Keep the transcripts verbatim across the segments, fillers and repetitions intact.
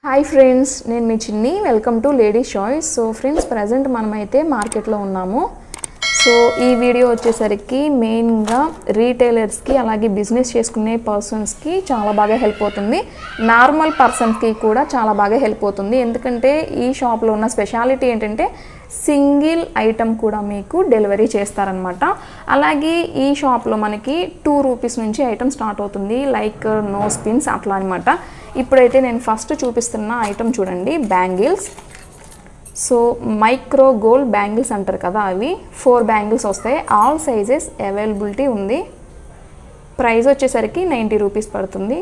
Hi friends, నేను మీ చిన్ని. Welcome to ladies choice. So friends, present మనమైతే మార్కెట్లో ఉన్నాము. సో ఈ వీడియో వచ్చేసరికి మెయిన్గా రీటైలర్స్కి అలాగే బిజినెస్ చేసుకునే పర్సన్స్కి చాలా బాగా హెల్ప్ అవుతుంది. నార్మల్ పర్సన్స్కి కూడా చాలా బాగా హెల్ప్ అవుతుంది. ఎందుకంటే ఈ షాప్లో ఉన్న స్పెషాలిటీ ఏంటంటే సింగిల్ ఐటమ్ కూడా మీకు డెలివరీ చేస్తారనమాట. అలాగే ఈ షాప్లో మనకి టూ రూపీస్ నుంచి ఐటమ్ స్టార్ట్ అవుతుంది, లైక్ నో స్పిన్స్ అట్లా అనమాట. ఇప్పుడైతే నేను ఫస్ట్ చూపిస్తున్న ఐటమ్ చూడండి, bangles. So micro gold bangles అంటారు కదా, అవి ఫోర్ బ్యాంగిల్స్ వస్తాయి. ఆల్ సైజెస్ అవైలబిలిటీ ఉంది. ప్రైస్ వచ్చేసరికి నైంటీ రూపీస్ పడుతుంది.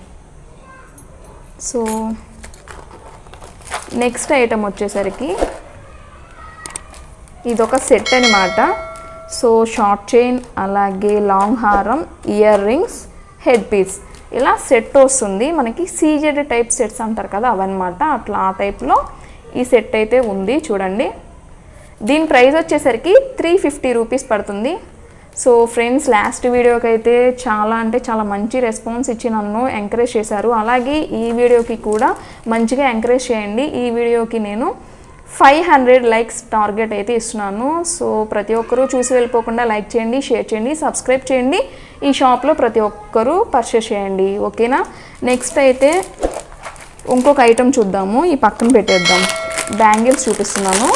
సో నెక్స్ట్ ఐటమ్ వచ్చేసరికి ఇదొక సెట్ అనమాట. సో షార్ట్ చైన్ అలాగే లాంగ్ హారం, ఇయర్ రింగ్స్, హెడ్ పీస్ ఇలా సెట్ వస్తుంది మనకి. సీజెడ్ టైప్ సెట్స్ అంటారు కదా, అవన్నమాట. అట్లా ఆ టైప్లో ఈ సెట్ అయితే ఉంది చూడండి. దీని ప్రైస్ వచ్చేసరికి త్రీ ఫిఫ్టీ రూపీస్ పడుతుంది. సో ఫ్రెండ్స్, లాస్ట్ వీడియోకి అయితే చాలా అంటే చాలా మంచి రెస్పాన్స్ ఇచ్చి నన్ను ఎంకరేజ్ చేశారు. అలాగే ఈ వీడియోకి కూడా మంచిగా ఎంకరేజ్ చేయండి. ఈ వీడియోకి నేను ఫైవ్ హండ్రెడ్ లైక్స్ టార్గెట్ అయితే ఇస్తున్నాను. సో ప్రతి ఒక్కరూ చూసి వెళ్ళిపోకుండా లైక్ చేయండి, షేర్ చేయండి, సబ్స్క్రైబ్ చేయండి. ఈ షాప్లో ప్రతి ఒక్కరూ పర్చేస్ చేయండి, ఓకేనా. నెక్స్ట్ అయితే ఇంకొక ఐటమ్ చూద్దాము. ఈ పక్కన పెట్టేద్దాం. బ్యాంగిల్స్ చూపిస్తున్నాను.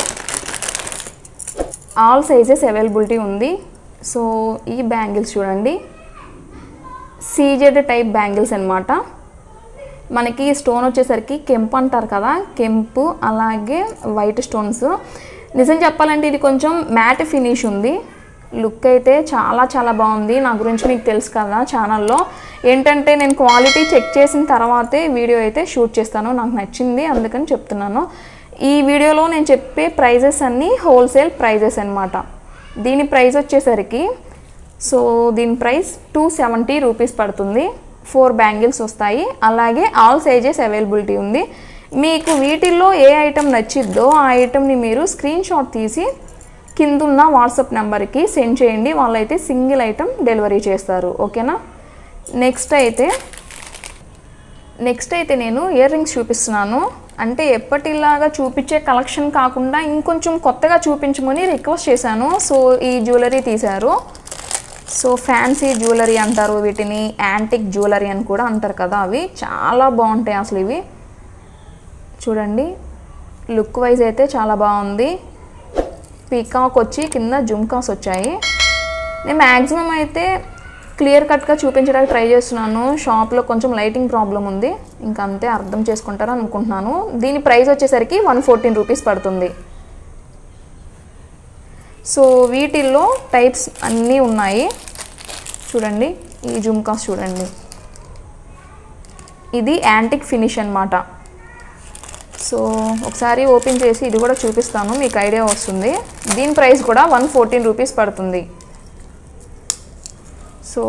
ఆల్ సైజెస్ అవైలబిలిటీ ఉంది. సో ఈ బ్యాంగిల్స్ చూడండి, సీజెడ్ టైప్ బ్యాంగిల్స్ అనమాట. మనకి స్టోన్ వచ్చేసరికి కెంపు అంటారు కదా, కెంపు అలాగే వైట్ స్టోన్స్. నిజం చెప్పాలంటే ఇది కొంచెం మ్యాట్ ఫినిష్ ఉంది. లుక్ అయితే చాలా చాలా బాగుంది. నా గురించి మీకు తెలుసు కదా ఛానల్లో. ఏంటంటే నేను క్వాలిటీ చెక్ చేసిన తర్వాతే వీడియో అయితే షూట్ చేస్తాను. నాకు నచ్చింది అందుకని చెప్తున్నాను. ఈ వీడియోలో నేను చెప్పే ప్రైజెస్ అన్నీ హోల్సేల్ ప్రైజెస్ అనమాట. దీని ప్రైస్ వచ్చేసరికి సో దీని ప్రైస్ టూ సెవెంటీ రూపీస్ పడుతుంది. ఫోర్ బ్యాంగిల్స్ వస్తాయి. అలాగే ఆల్ సైజెస్ అవైలబిలిటీ ఉంది. మీకు వీటిల్లో ఏ ఐటమ్ నచ్చిద్దో ఆ ఐటమ్ని మీరు స్క్రీన్ షాట్ తీసి కిందున్న వాట్సాప్ నెంబర్కి సెండ్ చేయండి. వాళ్ళైతే సింగిల్ ఐటమ్ డెలివరీ చేస్తారు, ఓకేనా. నెక్స్ట్ అయితే నెక్స్ట్ అయితే నేను ఇయర్ రింగ్స్ చూపిస్తున్నాను. అంటే ఎప్పటిలాగా చూపించే కలెక్షన్ కాకుండా ఇంకొంచెం కొత్తగా చూపించమని రిక్వెస్ట్ చేశాను. సో ఈ జ్యువెలరీ తీశారు. సో ఫ్యాన్సీ జ్యువెలరీ అంటారు వీటిని, యాంటిక్ జ్యువెలరీ అని కూడా అంటారు కదా. అవి చాలా బాగుంటాయి అసలు. ఇవి చూడండి, లుక్ వైజ్ అయితే చాలా బాగుంది. పీకాక్ వచ్చి కింద జుమ్కాస్ వచ్చాయి. నేను మ్యాక్సిమం అయితే క్లియర్ కట్గా చూపించడానికి ట్రై చేస్తున్నాను. షాప్లో కొంచెం లైటింగ్ ప్రాబ్లం ఉంది, ఇంకా అంతే, అర్థం చేసుకుంటారు అనుకుంటున్నాను. దీని ప్రైస్ వచ్చేసరికి వన్ ఫోర్టీన్ రూపీస్ పడుతుంది. సో వీటిల్లో టైప్స్ అన్నీ ఉన్నాయి చూడండి. ఈ జుమ్కాస్ చూడండి, ఇది యాంటిక్ ఫినిష్ అన్నమాట. సో ఒకసారి ఓపెన్ చేసి ఇది కూడా చూపిస్తాను, మీకు ఐడియా వస్తుంది. దీని ప్రైస్ కూడా వన్ ఫోర్టీన్ రూపీస్ పడుతుంది. So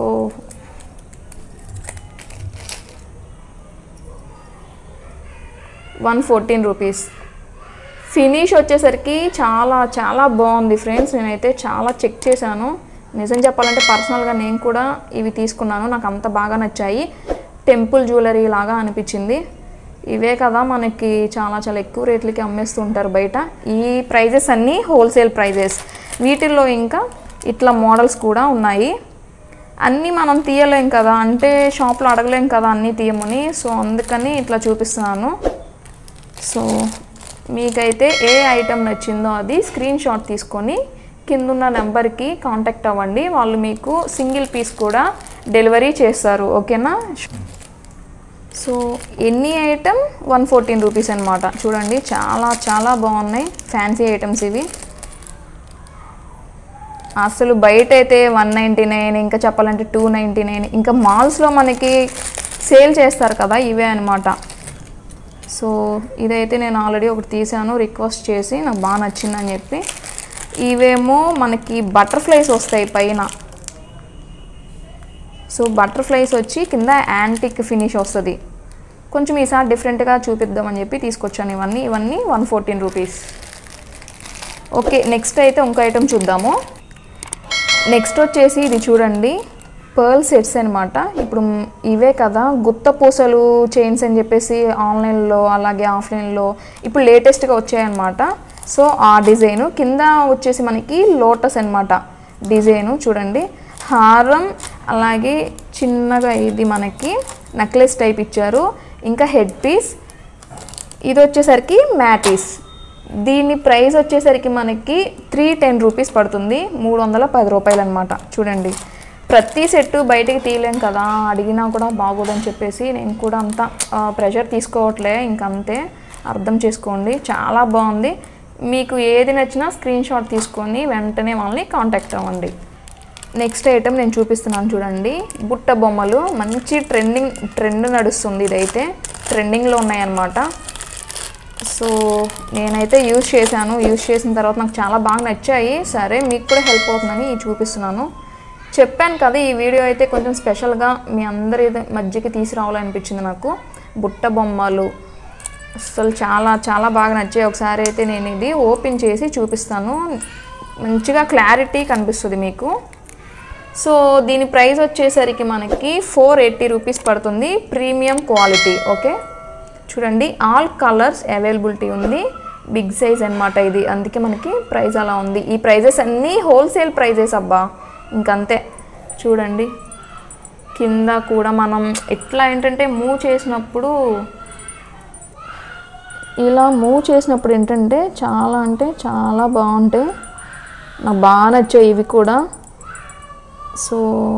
one fourteen rupees. Finish వచ్చేసరికి చాలా చాలా బాగుంది ఫ్రెండ్స్. నేనైతే చాలా చెక్ చేశాను. నిజం చెప్పాలంటే పర్సనల్గా నేను కూడా ఇవి తీసుకున్నాను. నాకు అంత బాగా నచ్చాయి. టెంపుల్ జ్యువెలరీ లాగా అనిపించింది. ఇవే కదా మనకి చాలా చాలా ఎక్కువ రేట్లకి అమ్మేస్తూ ఉంటారు బయట. ఈ ప్రైజెస్ అన్నీ హోల్సేల్ ప్రైజెస్. వీటిల్లో ఇంకా ఇట్లా మోడల్స్ కూడా ఉన్నాయి. అన్నీ మనం తీయలేం కదా, అంటే షాప్లో అడగలేం కదా అన్నీ తీయమని. సో అందుకని ఇట్లా చూపిస్తున్నాను. సో మీకైతే ఏ ఐటమ్ నచ్చిందో అది స్క్రీన్ షాట్ తీసుకొని కిందున్న నెంబర్కి కాంటాక్ట్ అవ్వండి. వాళ్ళు మీకు సింగిల్ పీస్ కూడా డెలివరీ చేస్తారు, ఓకేనా. సో ఎన్ని ఐటమ్ వన్ ఫోర్టీన్ రూపీస్ అనమాట. చూడండి, చాలా చాలా బాగున్నాయి ఫ్యాన్సీ ఐటమ్స్ ఇవి. అసలు బయట అయితే వన్ నైంటీ నైన్ ఇంకా చెప్పాలంటే టూ నైంటీ నైన్ ఇంకా మాల్స్లో మనకి సేల్ చేస్తారు కదా, ఇవే అనమాట. సో ఇదైతే నేను ఆల్రెడీ ఒకటి తీసాను రిక్వెస్ట్ చేసి, నాకు బాగా నచ్చిందని చెప్పి. ఇవేమో మనకి బటర్ఫ్లైస్ వస్తాయి పైన. సో బటర్ఫ్లైస్ వచ్చి కింద యాంటిక్ ఫినిష్ వస్తుంది. కొంచెం ఈసారి డిఫరెంట్గా చూపిద్దామని చెప్పి తీసుకొచ్చాను ఇవన్నీ. ఇవన్నీ one fourteen rupees. Okay, next అయితే ఇంకో ఐటమ్ చూద్దాము. నెక్స్ట్ వచ్చేసి ఇది చూడండి, పర్ల్ సెట్స్ అనమాట. ఇప్పుడు ఇవే కదా గుత్త పూసలు చైన్స్ అని చెప్పేసి ఆన్లైన్లో అలాగే ఆఫ్లైన్లో ఇప్పుడు లేటెస్ట్గా వచ్చాయన్నమాట. సో ఆ డిజైను కింద వచ్చేసి మనకి లోటస్ అనమాట డిజైను చూడండి. హారం అలాగే చిన్నగా ఇది మనకి నెక్లెస్ టైప్ ఇచ్చారు. ఇంకా హెడ్ పీస్ ఇది వచ్చేసరికి మ్యాటీస్. దీని ప్రైస్ వచ్చేసరికి మనకి త్రీ టెన్ రూపీస్ పడుతుంది, మూడు వందల పది రూపాయలు అనమాట. చూడండి ప్రతి సెట్ బయటికి తీయలేం కదా, అడిగినా కూడా బాగోదని చెప్పేసి నేను కూడా అంత ప్రెషర్ తీసుకోవట్లే, ఇంకంతే అర్థం చేసుకోండి. చాలా బాగుంది. మీకు ఏది నచ్చినా స్క్రీన్ షాట్ తీసుకొని వెంటనే వాళ్ళని కాంటాక్ట్ అవ్వండి. నెక్స్ట్ ఐటెం నేను చూపిస్తున్నాను చూడండి. బుట్ట బొమ్మలు మంచి ట్రెండింగ్ ట్రెండ్ నడుస్తుంది. ఇదైతే ట్రెండింగ్లో ఉన్నాయన్నమాట. సో నేనైతే యూజ్ చేశాను. యూజ్ చేసిన తర్వాత నాకు చాలా బాగా నచ్చాయి. సరే మీకు కూడా హెల్ప్ అవుతుందని చూపిస్తున్నాను. చెప్పాను కదా ఈ వీడియో అయితే కొంచెం స్పెషల్గా మీ అందరి మధ్యకి తీసుకురావాలనిపించింది నాకు. బుట్ట బొమ్మలు అసలు చాలా చాలా బాగా నచ్చాయి. ఒకసారి అయితే నేను ఇది ఓపెన్ చేసి చూపిస్తాను, మంచిగా క్లారిటీ కనిపిస్తుంది మీకు. సో దీని ప్రైస్ వచ్చేసరికి మనకి ఫోర్ ఎయిటీ రూపీస్ పడుతుంది, ప్రీమియం క్వాలిటీ. ఓకే చూడండి ఆల్ కలర్స్ అవైలబిలిటీ ఉంది, బిగ్ సైజ్ అనమాట ఇది, అందుకే మనకి ప్రైస్ అలా ఉంది. ఈ ప్రైజెస్ అన్నీ హోల్సేల్ ప్రైజెస్ అబ్బా, ఇంకంతే. చూడండి కింద కూడా మనం ఎట్లా ఏంటంటే మూవ్ చేసినప్పుడు ఇలా మూవ్ చేసినప్పుడు ఏంటంటే చాలా అంటే చాలా బాగుంటాయి, నాకు బాగా నచ్చాయి ఇవి కూడా. సో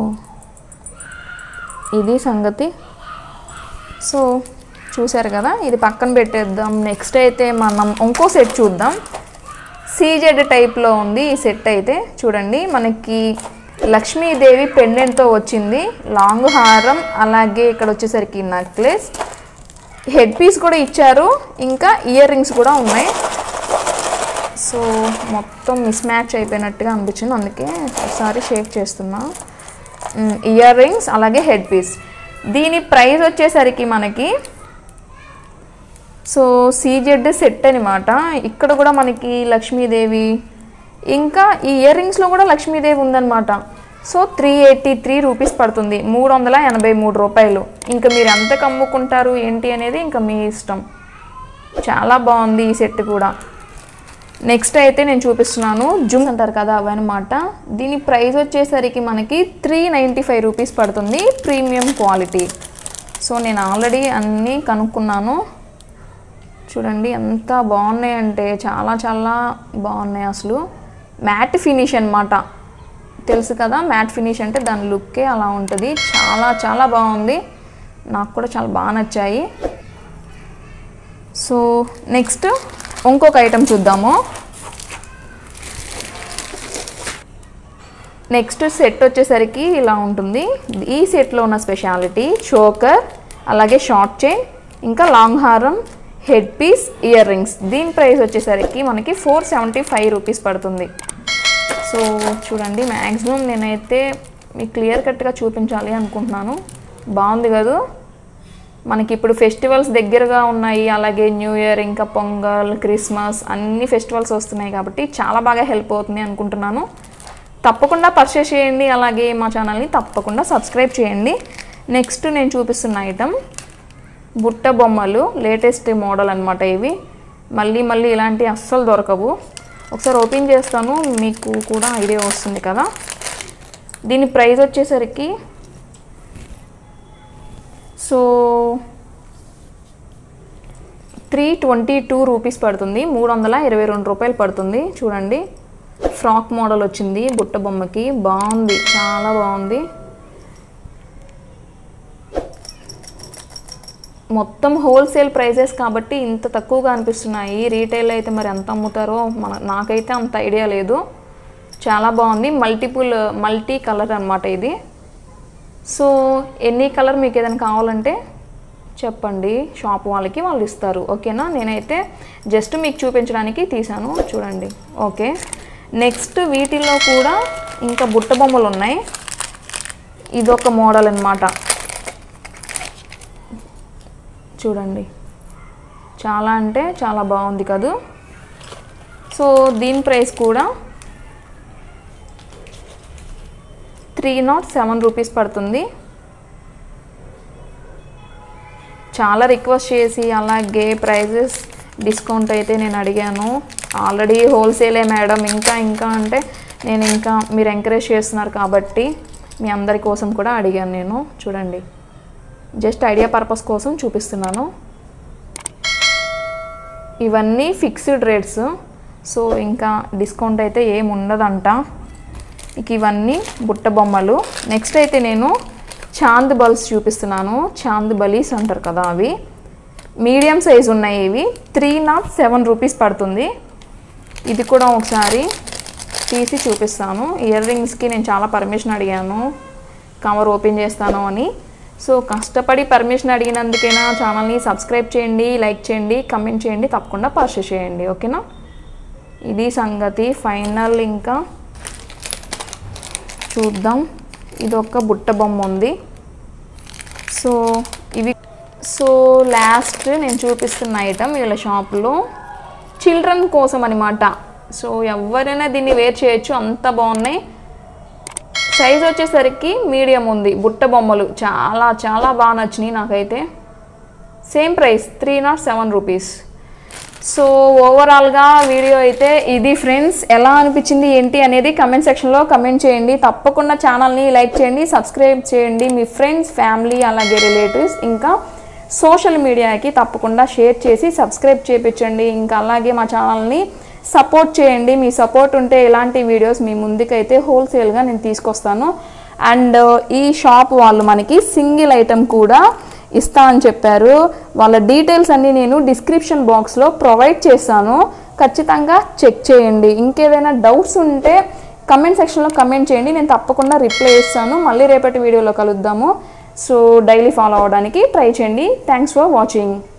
ఇది సంగతి. సో చూసారు కదా, ఇది పక్కన పెట్టేద్దాం. నెక్స్ట్ అయితే మనం ఇంకో సెట్ చూద్దాం. సీజెడ్ టైప్లో ఉంది ఈ సెట్ అయితే. చూడండి మనకి లక్ష్మీదేవి పెండెంట్తో వచ్చింది, లాంగ్ హారం అలాగే ఇక్కడ వచ్చేసరికి నెక్లెస్, హెడ్ పీస్ కూడా ఇచ్చారు, ఇంకా ఇయర్ రింగ్స్ కూడా ఉన్నాయి. సో మొత్తం మిస్ మ్యాచ్ అయిపోయినట్టుగా అనిపించింది, అందుకే ఒకసారి షేక్ చేస్తున్నా. ఇయర్ రింగ్స్ అలాగే హెడ్ పీస్. దీని ప్రైస్ వచ్చేసరికి మనకి సో సీజెడ్ సెట్ అనమాట. ఇక్కడ కూడా మనకి లక్ష్మీదేవి ఇంకా ఈ ఇయర్ రింగ్స్లో కూడా లక్ష్మీదేవి ఉందన్నమాట. So three eighty three rupees పడుతుంది, మూడు వందల ఎనభై మూడు రూపాయలు. ఇంకా మీరు ఎంతకు అమ్ముకుంటారు ఏంటి అనేది ఇంకా మీ ఇష్టం. చాలా బాగుంది ఈ సెట్ కూడా. నెక్స్ట్ అయితే నేను చూపిస్తున్నాను జుమ్ అంటారు కదా అవన్నమాట. దీని ప్రైస్ వచ్చేసరికి మనకి త్రీ నైంటీ ఫైవ్ రూపీస్ పడుతుంది, ప్రీమియం క్వాలిటీ. సో నేను ఆల్రెడీ అన్నీ కనుక్కున్నాను. చూడండి ఎంత బాగున్నాయి అంటే చాలా చాలా బాగున్నాయి అసలు. మ్యాట్ ఫినిష్ అనమాట, తెలుసు కదా మ్యాట్ ఫినిష్ అంటే దాని లుక్కే అలా ఉంటుంది. చాలా చాలా బాగుంది, నాకు కూడా చాలా బాగా నచ్చాయి. సో నెక్స్ట్ ఇంకొక ఐటెం చూద్దాము. నెక్స్ట్ సెట్ వచ్చేసరికి ఇలా ఉంటుంది. ఈ సెట్లో ఉన్న స్పెషాలిటీ చోకర్ అలాగే షార్ట్ చైన్ ఇంకా లాంగ్ హారం, హెడ్ పీస్, ఇయర్ రింగ్స్. దీని ప్రైస్ వచ్చేసరికి మనకి ఫోర్ సెవెంటీ ఫైవ్ రూపీస్ పడుతుంది. సో చూడండి మ్యాక్సిమం నేనైతే మీకు క్లియర్ కట్గా చూపించాలి అనుకుంటున్నాను. బాగుంది కదా. మనకి ఇప్పుడు ఫెస్టివల్స్ దగ్గరగా ఉన్నాయి, అలాగే న్యూ ఇయర్ ఇంకా పొంగల్ క్రిస్మస్ అన్ని ఫెస్టివల్స్ వస్తున్నాయి కాబట్టి చాలా బాగా హెల్ప్ అవుతుంది అనుకుంటున్నాను. తప్పకుండా పర్చేస్ చేయండి, అలాగే మా ఛానల్ని తప్పకుండా సబ్స్క్రైబ్ చేయండి. నెక్స్ట్ నేను చూపిస్తున్న ఐటమ్ బుట్ట బొమ్మలు, లేటెస్ట్ మోడల్ అనమాట ఇవి. మళ్ళీ మళ్ళీ ఇలాంటివి అస్సలు దొరకవు. ఒకసారి ఓపెన్ చేస్తాను, మీకు కూడా ఐడియా వస్తుంది కదా. దీని ప్రైస్ వచ్చేసరికి so three twenty two rupees పడుతుంది, మూడు వందల ఇరవై రెండు రూపాయలు పడుతుంది. చూడండి ఫ్రాక్ మోడల్ వచ్చింది బుట్ట బొమ్మకి, బాగుంది చాలా బాగుంది. మొత్తం హోల్సేల్ ప్రైజెస్ కాబట్టి ఇంత తక్కువగా అనిపిస్తున్నాయి. రీటైల్ అయితే మరి ఎంత అమ్ముతారో మన నాకైతే అంత ఐడియా లేదు. చాలా బాగుంది, మల్టిపుల్ మల్టీ కలర్ అనమాట ఇది. సో ఎనీ కలర్ మీకు ఏదైనా కావాలంటే చెప్పండి, షాప్ వాళ్ళకి వాళ్ళు ఇస్తారు. ఓకేనా, నేనైతే జస్ట్ మీకు చూపించడానికి తీసాను. చూడండి ఓకే. నెక్స్ట్ వీటిల్లో కూడా ఇంకా బుట్ట బొమ్మలు ఉన్నాయి. ఇదొక మోడల్ అన్నమాట. చూడండి చాలా అంటే చాలా బాగుంది కదా. సో దీని ప్రైస్ కూడా త్రీ నాట్ సెవెన్ రూపీస్ పడుతుంది. చాలా రిక్వెస్ట్ చేసి అలాగే ప్రైజెస్ డిస్కౌంట్ అయితే నేను అడిగాను. ఆల్రెడీ హోల్సేలే మేడం ఇంకా ఇంకా అంటే నేను ఇంకా మీరు ఎంకరేజ్ చేస్తున్నారు కాబట్టి మీ అందరి కోసం కూడా అడిగాను నేను. చూడండి, జస్ట్ ఐడియా పర్పస్ కోసం చూపిస్తున్నాను. ఇవన్నీ ఫిక్స్డ్ రేట్స్, సో ఇంకా డిస్కౌంట్ అయితే ఏమి ఉండదంట. ఇక ఇవన్నీ బుట్ట బొమ్మలు. నెక్స్ట్ అయితే నేను చాంద్ బల్స్ చూపిస్తున్నాను. చాంద్ బలీస్ అంటారు కదా, అవి మీడియం సైజ్ ఉన్నాయి. ఇవి త్రీ నాట్ సెవెన్ రూపీస్ పడుతుంది. ఇది కూడా ఒకసారి తీసి చూపిస్తాను. ఇయర్ రింగ్స్కి నేను చాలా పర్మిషన్ అడిగాను కవర్ ఓపెన్ చేస్తాను అని. సో కష్టపడి పర్మిషన్ అడిగినందుకైనా ఛానల్ని సబ్స్క్రైబ్ చేయండి, లైక్ చేయండి, కమెంట్ చేయండి, తప్పకుండా పర్చేస్ చేయండి. ఓకేనా, ఇది సంగతి. ఫైనల్ ఇంకా చూద్దాం. ఇది ఒక బుట్ట బొమ్మ ఉంది. సో ఇవి సో లాస్ట్ నేను చూపిస్తున్న ఐటమ్ వీళ్ళ షాప్లో చిల్డ్రన్ కోసం అనమాట. సో ఎవరైనా దీన్ని వేర్ చేయొచ్చు, అంత బాగున్నాయి. సైజ్ వచ్చేసరికి మీడియం ఉంది. బుట్ట బొమ్మలు చాలా చాలా బాగా నచ్చినాయి నాకైతే. Same price three nought seven rupees. So ఓవరాల్గా వీడియో అయితే ఇది ఫ్రెండ్స్. ఎలా అనిపించింది ఏంటి అనేది కమెంట్ సెక్షన్లో కమెంట్ చేయండి. తప్పకుండా ఛానల్ని లైక్ చేయండి, సబ్స్క్రైబ్ చేయండి. మీ ఫ్రెండ్స్, ఫ్యామిలీ, అలాగే రిలేటివ్స్, ఇంకా సోషల్ మీడియాకి తప్పకుండా షేర్ చేసి సబ్స్క్రైబ్ చేయించండి. ఇంకా అలాగే మా ఛానల్ని సపోర్ట్ చేయండి. మీ సపోర్ట్ ఉంటే ఇలాంటి వీడియోస్ మీ ముందుకైతే హోల్సేల్గా నేను తీసుకొస్తాను. అండ్ ఈ షాప్ వాళ్ళు మనకి సింగిల్ ఐటెం కూడా ఇస్తా అని చెప్పారు. వాళ్ళ డీటెయిల్స్ అన్నీ నేను డిస్క్రిప్షన్ బాక్స్లో ప్రొవైడ్ చేస్తాను, ఖచ్చితంగా చెక్ చేయండి. ఇంకేదైనా డౌట్స్ ఉంటే కమెంట్ సెక్షన్లో కమెంట్ చేయండి, నేను తప్పకుండా రిప్లై ఇస్తాను. మళ్ళీ రేపటి వీడియోలో కలుద్దాము. సో డైలీ ఫాలో అవ్వడానికి ట్రై చేయండి. Thanks for watching.